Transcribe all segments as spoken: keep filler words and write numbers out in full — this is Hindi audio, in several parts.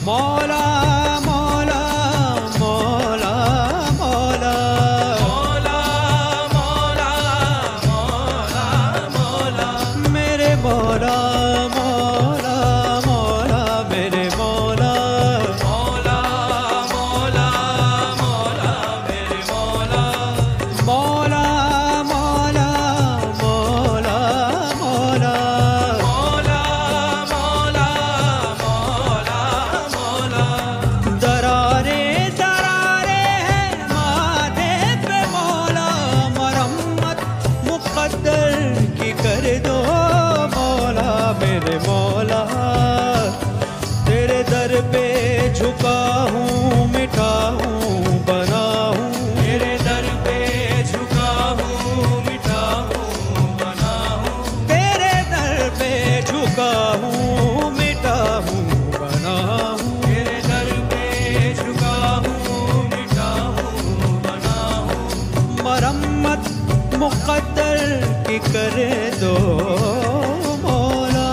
मौला मौला मौला मौला मौला मौला मौला मौला मेरे मौला मौला मौला मेरे मौला मौला मौला मौला मेरे मौला मौला मौला मौला मौला मौला मौला मौला मौला दरारे दरारे हैं माथे पे मौला मरम्मत मुक़द्दर की कर दो मौला मेरे मौला तेरे दर पे झुका हूँ मिठा हूँ बना हूँ तेरे दर पे झुका हूँ मिठा हूँ बना हूँ तेरे दर पे झुका हूँ मिठा हूँ बना हूँ तेरे दर पे झुका हूँ मिठा हूँ बना हूँ मरम्मत मुक़द्दर की कर दो मौला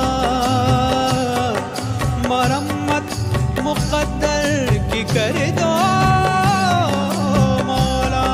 मरम्मत मुक़द्दर की कर दो मौला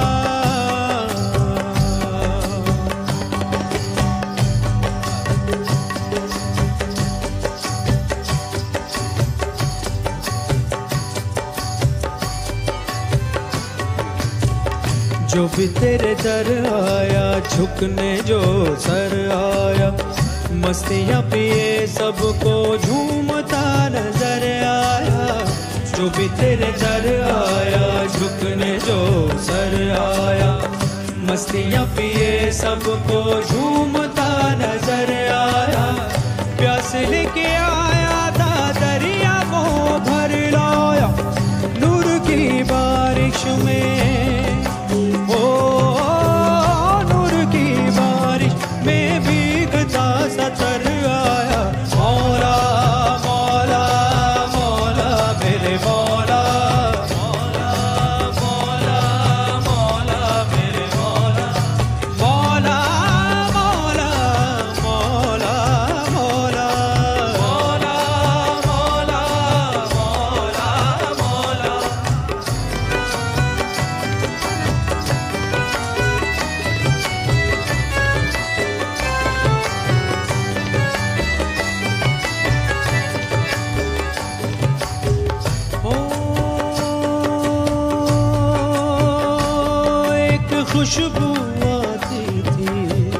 जो भी तेरे दर आया झुकने जो सर आया मस्तियाँ पिए सबको झूमता नजर आया जो भी तेरे दर आया झुकने जो सर आया मस्तियाँ पिए सबको झूमता नजर आया प्यास लेके आया था दरिया को भर लाया नूर की बारिश में ओ नूर की बारिश में भीगता सा तर आया मौला मौला मौला मेरे मौला मौला मौला मौला मेरे मौला मौला मौला मौला मौला मौला मौला मौला मौला ओ एक खुशबू आती थी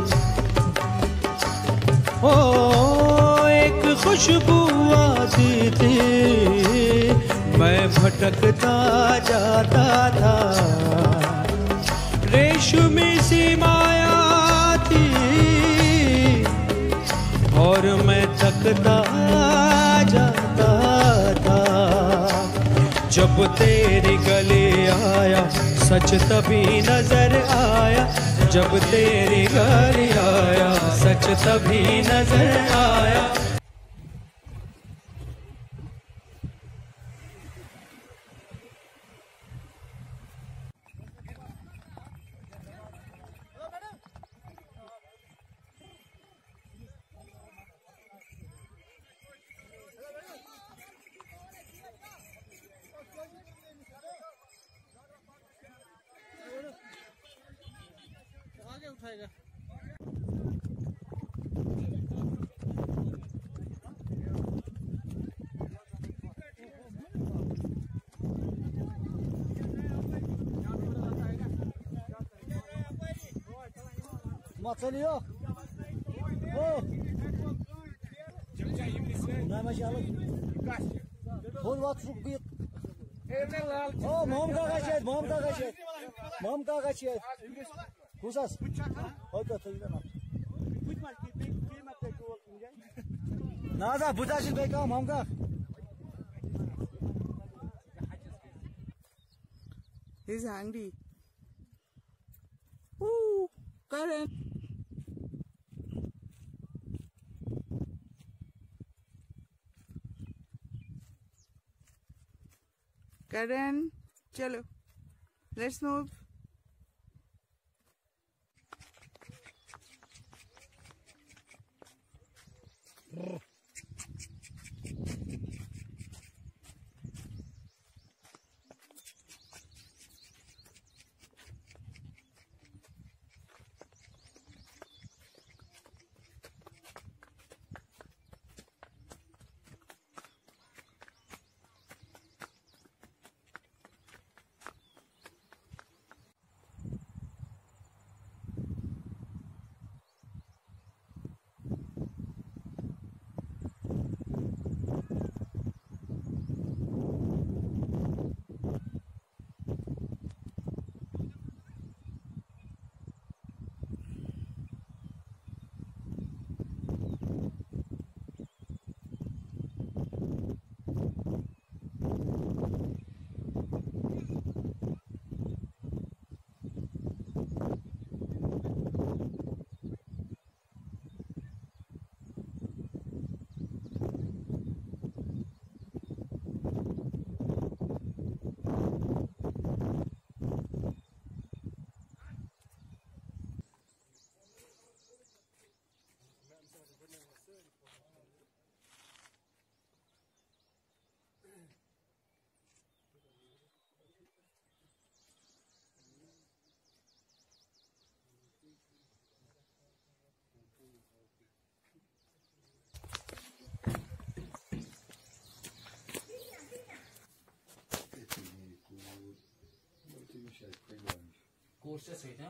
ओ एक खुशबू आती थी मैं भटकता जाता था रेशमी सी माया थी और मैं थकता जाता था जब तेरी गली आया सच तभी नजर आया जब तेरी गली आया सच तभी नजर आया आगे उठाएगा Matsalıyor. Oh. Ne maşallah. Kol vat çok büyük. Oh, mom ka kaçet, mom ka kaçet. Mom ka kaçet. Kusas. Hoca teyze bak. Naza budaşil beka mom ka. He's hungry. Ooh, Karen. Karen, chalo. Let's move. उससे सही था।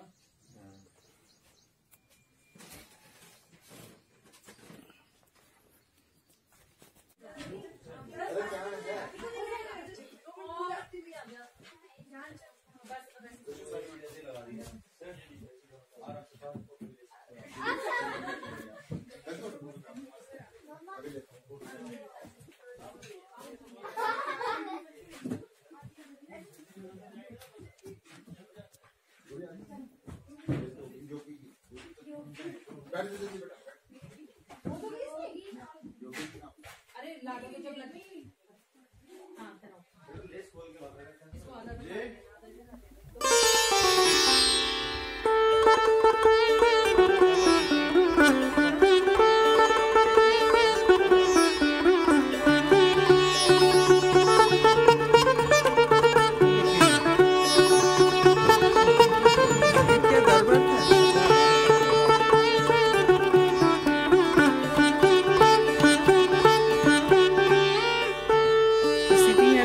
अरे लागे तो जब लगी हाँ क्या गड़बड़ था? Sitting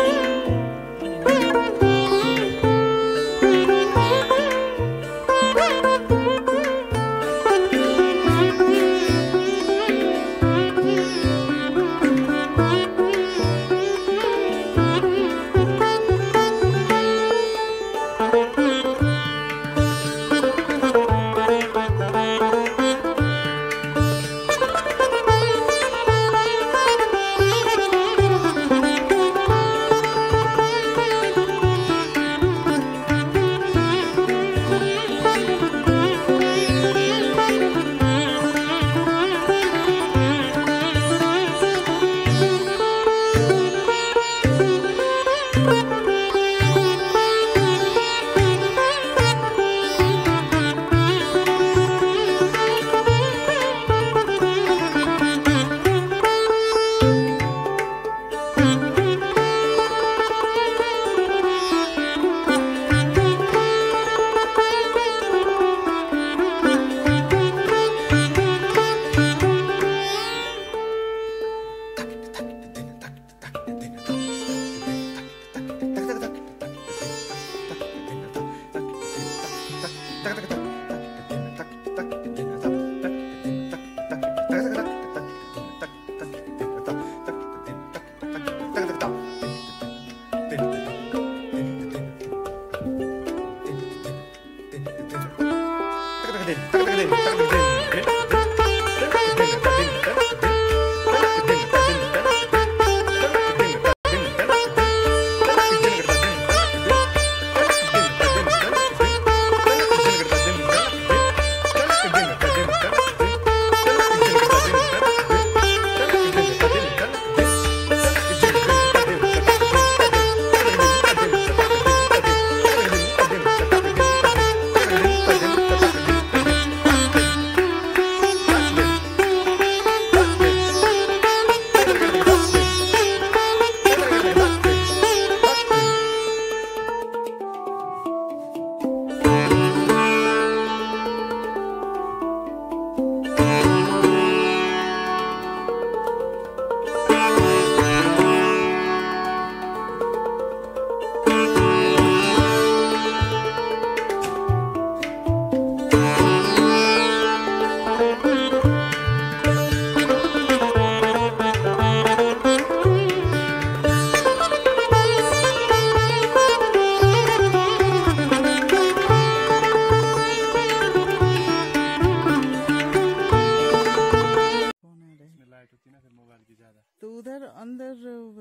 तो उधर अंदर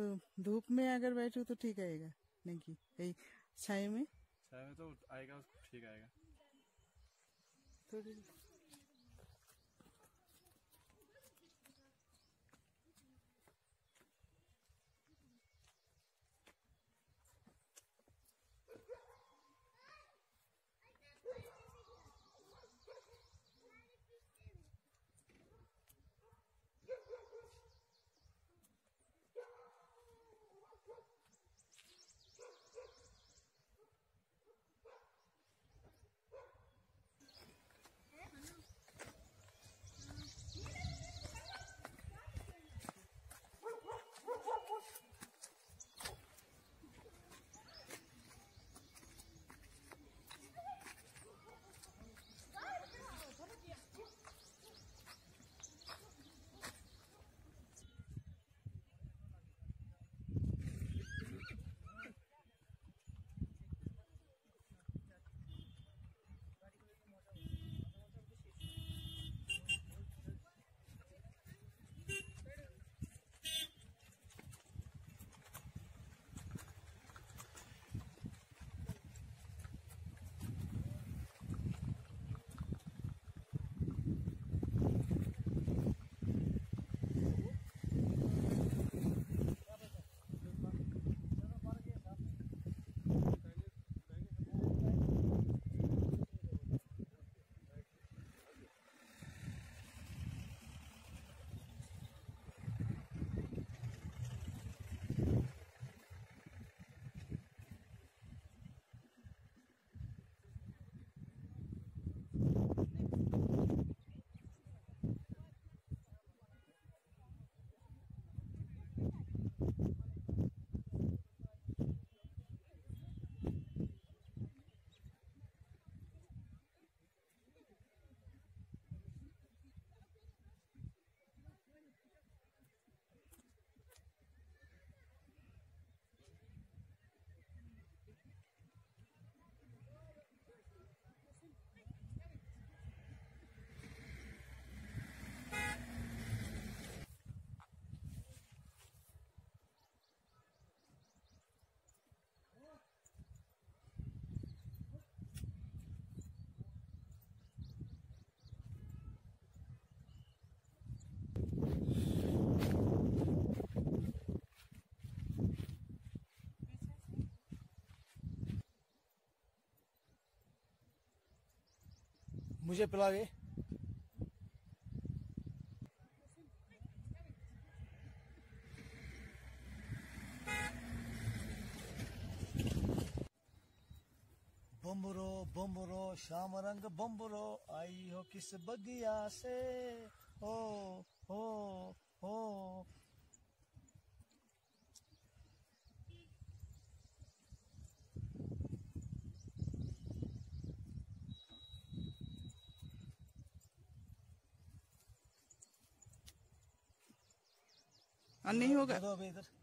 धूप में अगर बैठो तो ठीक आएगा, नहीं कि यही छाए में छाए में तो आएगा, ठीक आएगा थोड़ी। मुझे पिलावे। बम्बरो बम्बरो श्याम रंग बम्बरो आई हो किस बगिया से, हो हो हो। और नहीं होगा। दो अभी इधर।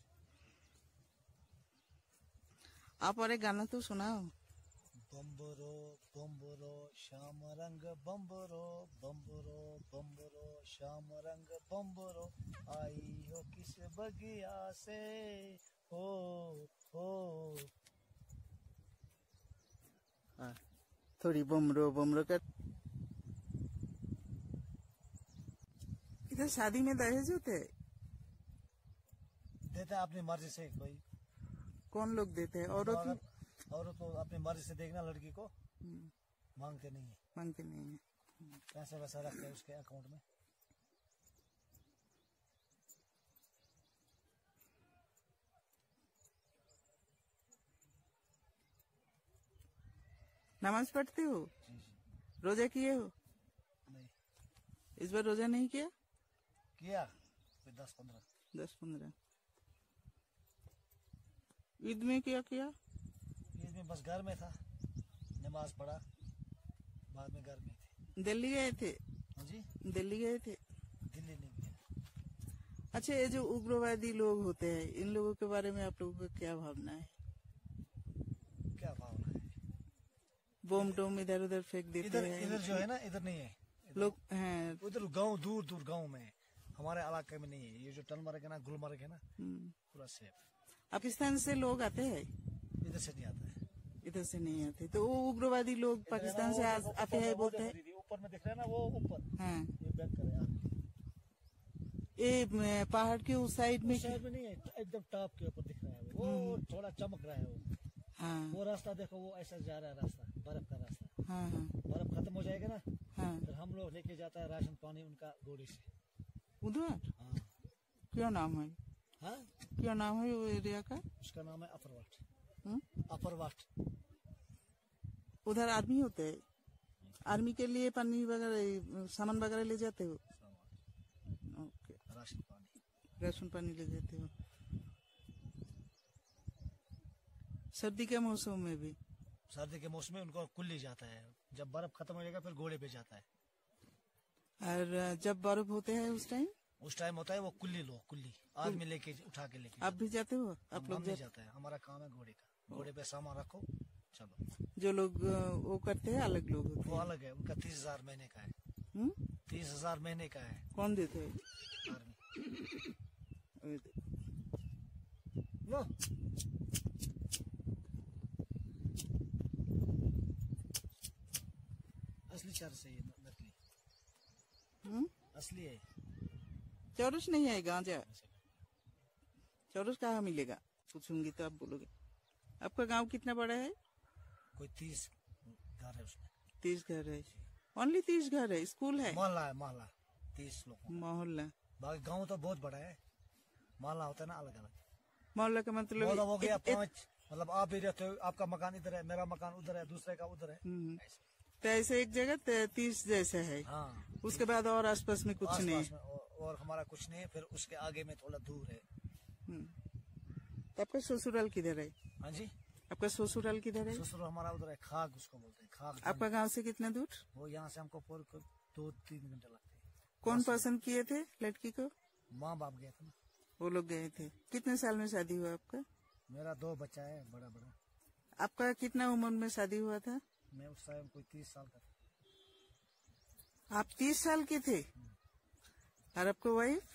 आप और एक गाना तो सुनाओ। बम्बरो बम्बरो श्याम रंग बम्बरो, बम्बरो बम्बरो श्याम रंग बम्बरो आई हो किस बगिया से, हो हो। हाँ, थोड़ी बमरो बमरो कर। इधर शादी में दहेज होते है? देता है अपनी मर्जी से कोई। कौन लोग देते हैं? औरत लोग? औरत तो अपनी मर्जी से देखना, लड़की को मांगते नहीं है। मांगते नहीं है। पैसे वैसा रखते हैं उसके अकाउंट में। नमाज पढ़ते हो? रोजा किए हो? नहीं। इस बार रोजा नहीं किया? किया दस पंद्रह। दस पंद्रह। ईद में क्या किया? ईद में बस घर में था, नमाज पढ़ा, बाद में घर में थे। दिल्ली गए थे? जी दिल्ली गए थे। दिल्ली नहीं गया। अच्छा, ये जो उग्रवादी लोग होते हैं, इन लोगों के बारे में आप लोगों का क्या भावना है? क्या भावना है? बोम टोम इधर उधर फेंक देते इधर हैं। इधर जो है ना, इधर नहीं है लोग हैं। उधर गांव दूर दूर गांव में है, हमारे इलाके में नहीं है। ये जो टनमर्ग है ना, गुलमर्ग है ना, पूरा सेफ। पाकिस्तान से लोग आते हैं? इधर से नहीं आता है। इधर से नहीं आते। तो वो उग्रवादी लोग पाकिस्तान से आ- आते हैं बोलते हैं। ऊपर में दिख रहा है ना, वो ऊपर। हाँ, ये बैक करे आगे। ये म, पहाड़ के उस साइड में। उस साइड में नहीं है, एकदम टॉप के ऊपर दिख रहा है वो। वो थोड़ा चमक रहा है वो। हाँ वो रास्ता देखो, वो ऐसा जा रहा है रास्ता, बर्फ का रास्ता। हाँ हाँ बर्फ खत्म हो जाएगा ना, हाँ। फिर हम लोग लेके जाता है राशन पानी उनका गोड़ी से। उधर हाँ क्या नाम है? हाँ, क्या नाम है वो एरिया का? उसका नाम है अफरवाट। हम्म? अफरवाट। उधर आर्मी होते है? आर्मी के लिए पानी वगैरह सामान वगैरह ले जाते हो? ओके, राशन पानी। राशन पानी ले जाते हो। सर्दी के मौसम में भी? सर्दी के मौसम में उनको कुल्ली जाता है, जब बर्फ खत्म हो जाएगा फिर घोड़े पे जाता है। और जब बर्फ होते हैं उस टाइम? उस टाइम होता है वो कुल्ली लो, कुल्ली आदमी लेके उठा के लेके। आप भी जाते हो? आप हम लोग नहीं जा... जाता है, हमारा काम है घोड़े का। घोड़े पे सामान रखो, चलो। जो लोग अ, वो करते हैं अलग लोग होते वो हैं। अलग है, उनका तीस हजार महीने का है। हम्म? तीस हजार महीने का है। कौन देते हैं? आर्मी। लो असली चार से ये नकली। हम्म? असली है। चौरस नहीं है, गांजा। चौरस कहाँ मिलेगा? पूछूंगी तो आप बोलोगे। आपका गांव कितना बड़ा है? कोई तीस घर है उसमें। तीस घर है? ओनली तीस घर है? स्कूल है? मोहल्ला है, मोहल्ला। तीस लोग। मोहल्ला? बाकी गांव तो बहुत बड़ा है, मोहल्ला होता है ना अलग अलग। मोहल्ला का मतलब? मोहल्ला हो गया इत- इत- पाँच, मतलब आप भी रहते हो, आपका मकान इधर है, मेरा मकान उधर है, दूसरे का उधर है। हम्म। ऐसे। तो ऐसे एक जगह त- तीस जैसे है। हाँ, उसके बाद और आसपास में कुछ आस नहीं? पास में और, और हमारा कुछ नहीं है। फिर उसके आगे में थोड़ा दूर है। हम्म। तो आपका ससुराल किधर है? हाँ जी, आपका ससुराल किधर है? ससुर हमारा उधर है, खाग उसको बोलते हैं, खाग। आपका गांव से कितना दूर? वो यहाँ से हमको पूरे को दो तीन घंटे लगते हैं। कौन पसंद किए थे लड़की को? माँ बाप गए थे ना। वो लोग गए थे। कितने साल में शादी हुआ आपका? मेरा दो बच्चा है, बड़ा बड़ा। आपका कितना उम्र में शादी हुआ था? मैं उस टाइम कोई तीस साल का था। आप तीस साल के थे? और आपको वाइफ?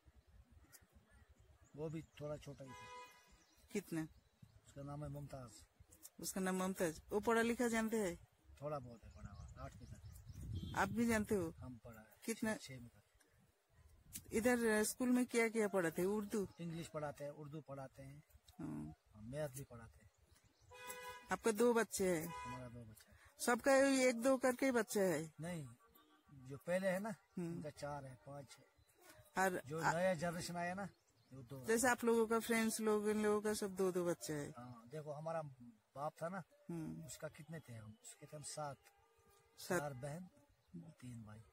वो भी थोड़ा छोटा ही था। कितना? उसका नाम है मुमताज। उसका नाम मुमताज। वो पढ़ा लिखा जानते हैं? थोड़ा बहुत है, पढ़ा हुआ, आठ में था। आप भी जानते हो? हम पढ़ा है। कितना? छह में था। इधर स्कूल में क्या क्या पढ़ाते? उर्दू? इंग्लिश पढ़ाते हैं, उर्दू पढ़ाते हैं, हाँ। मैथ भी पढ़ाते हैं। आपका दो बच्चे हैं? हमारा दो बच्चा है। सबका एक दो करके बच्चे है? नहीं, जो पहले है ना उनका चार है, पांच है, और जो नया जनरेशन आया ना वो दो। जैसे आप लोगों का फ्रेंड्स लोग, इन लोगों का सब दो दो बच्चे है। हाँ, देखो हमारा बाप था ना, उसका कितने थे हम, उसके थे हम सात, चार बहन तीन भाई।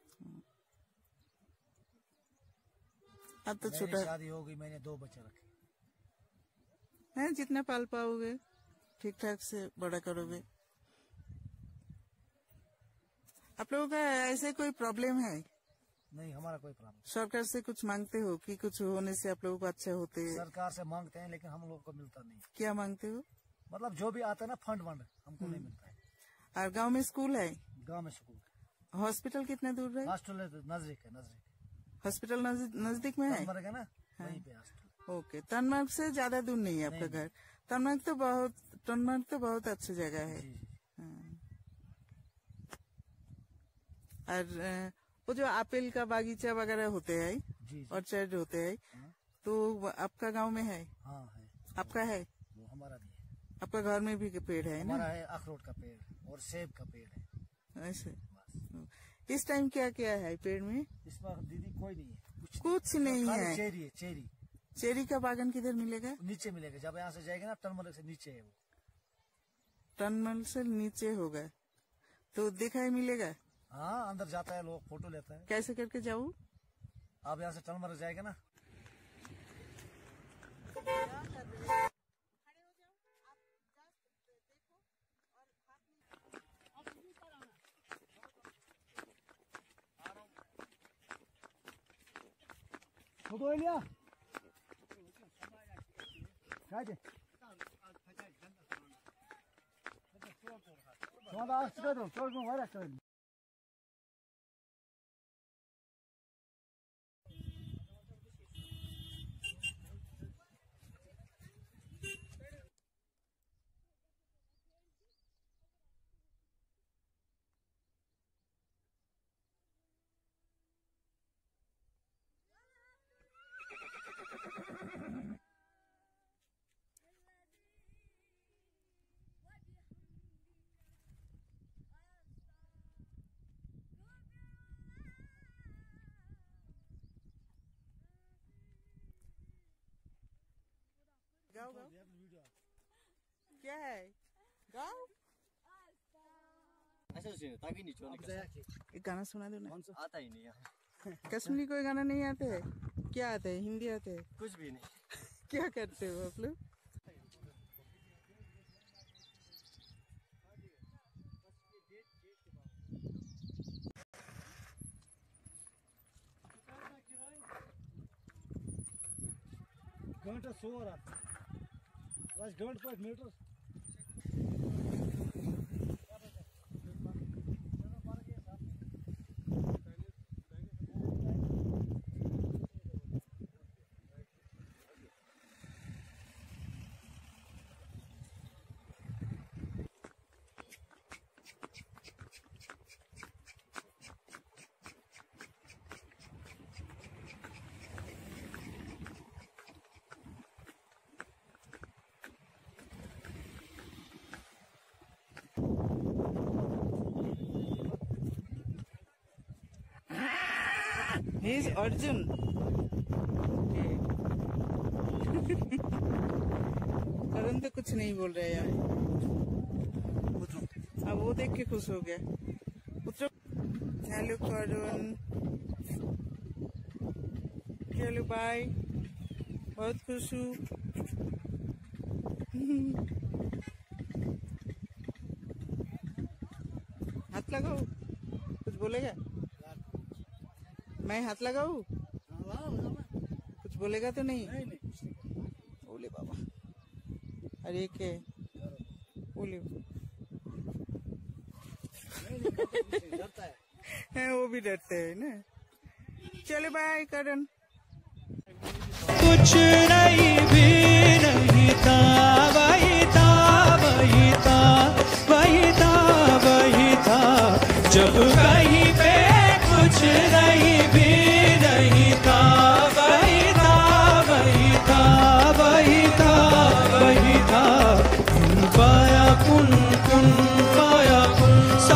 अब तो मेरी छोटा शादी हो गई, मैंने दो बच्चे रखे है, जितना पाल पाओगे ठीक ठाक से बड़ा करोगे। आप लोगों का ऐसे कोई प्रॉब्लम है? नहीं, हमारा कोई प्रॉब्लम। सरकार से कुछ मांगते हो कि कुछ होने से आप लोगों को अच्छा होते? सरकार से मांगते हैं लेकिन हम लोगों को मिलता नहीं। क्या मांगते हो? मतलब जो भी आता है ना फंड वंड हमको नहीं मिलता है। और गांव में स्कूल है? गांव में स्कूल। हॉस्पिटल कितना दूर है? हॉस्टल नजदीक है, नजदीक। हॉस्पिटल नजदीक में है? है ना, वहीं पे हॉस्टल। ओके, तनमार्ग से ज्यादा दूर नहीं है आपका घर? तनमार्ग तो बहुत तनमार्ग तो बहुत अच्छी जगह है। और वो जो एप्पल का बागीचा वगैरह होते हैं, ऑर्चर्ड होते हैं, तो आपका गांव में है? हाँ है। आपका है? वो हमारा भी है। आपका घर में भी पेड़ है ना? हमारा है अखरोट का पेड़ और सेब का पेड़ है। ऐसे इस टाइम क्या क्या है पेड़ में? इस बार दीदी कोई नहीं है, कुछ, कुछ नहीं है। चेरी है, चेरी। चेरी का बागान किधर मिलेगा? नीचे मिलेगा, जब यहाँ से जाएगा ना टनमल से नीचे है वो। टनमल से नीचे होगा तो दिखाई मिलेगा? हाँ, अंदर जाता है, लोग फोटो लेता है। कैसे करके जाऊँ? आप यहाँ से टनमल जाएगा ना। फोटो लिया काजे sonra çıkardım sorgun var ya गाओ गाओ क्या है? गाओ ऐसा ताकि नहीं छोड़ने एक गाना सुना दो ना। आता ही नहीं है। कश्मीरी कोई गाना नहीं आते है? क्या आते है? हिंदी आते है? कुछ भी नहीं। क्या करते हो आप लोग? घंटा सो रहा था बस घंटा पाँच metre He is Arjun. Karan तो कुछ नहीं बोल रहे यार। अब वो देख के खुश हो गया। उतरो। हेलो करण। Hello bye. बहुत खुश हूँ। हाथ लगाओ। कुछ बोलेगा? मैं हाथ लगाऊं? कुछ बोलेगा तो नहीं? नहीं नहीं बोले बाबा। अरे के बोले डरता है। है, वो भी डरते हैं ना। चलो बाय करण। कुछ नहीं भी नहीं था, वही था वही था वही था वही था, जब कहीं पे कुछ नहीं भी नहीं था, वही था वही था वही था वही था। कुन पाया कुन कुन पाया कुन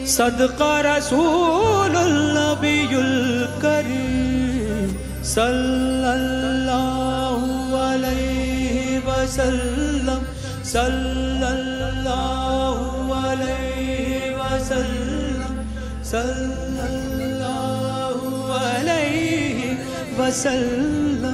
सदका रसूलुल नबीयुल करीम सल्लल्लाहु अलैहि वसल्लम सल्लल्लाहु अलैहि वसल्लम सल्लल्लाहु अलैहि वसल्लम।